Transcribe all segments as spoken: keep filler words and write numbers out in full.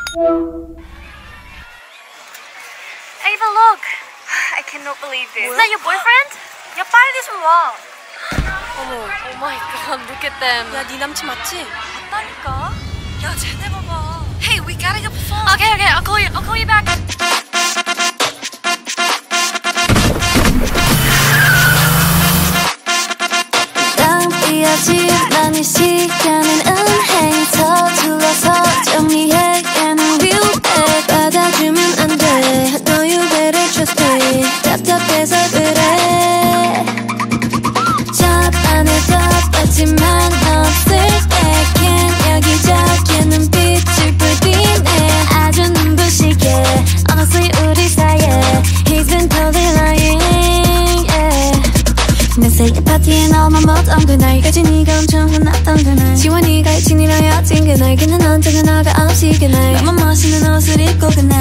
Ava, look! I cannot believe this. Is that your boyfriend? 야, 빨리 좀 와. 어머, oh my god, look at them. 야, 네 남친 맞지? 맞다니까. 야, 쟤네 봐봐. Hey, we gotta go perform. Okay, okay, I'll call you. I'll call you back. 낭비하지만 이 시간은 은행 서둘러서 정리해 얘는 위로해 받아주면 안 돼. No, you better trust me. 답답해서 그래. 첫 안에도 빠지만 없을 때겐 여기저기 눈빛을 불빛내 아주 눈부시게. Honestly 우리 사이에 He's been totally lying. 내 생일 파티에 너만 못한 그날까지 네가 엄청 혼났던 그날 지원이가 친이랑 여친 그날 걔는 언제나 너가 없이 그날 너만 멋있는 옷을 입고 그날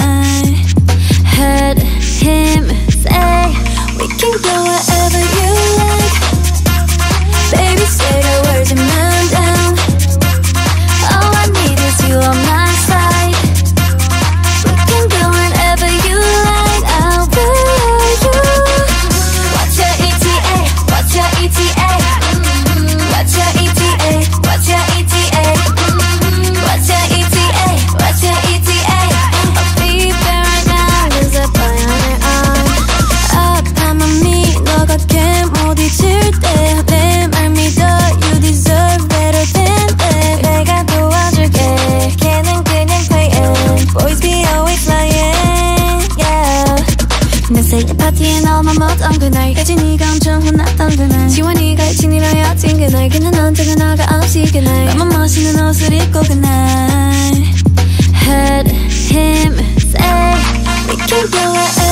Heard him say We can go wherever you like Baby say the words and man down All I need is you on my side We can go wherever you like I'll be you What's your E T A? What's your E T A? What's your E T A? What's your E T A? What's your E T A? What's your E T A? I'll be there right now. There's a boy on her arm. 아파 맘이 너 같게 못 잊을 때 내 말 믿어. You deserve better than that. 내가 도와줄게. 걔는 그냥 playing. Boys be always lying. Yeah. 내 생일 파티에 너만 못한 그날까지 네가 엄청 혼났던 그날 지원이가 친이랑 여친 그날 걔는 언제나 너가 없이 그날 너만 멋있는 옷을 입고 그날 Heard him say We can go wherever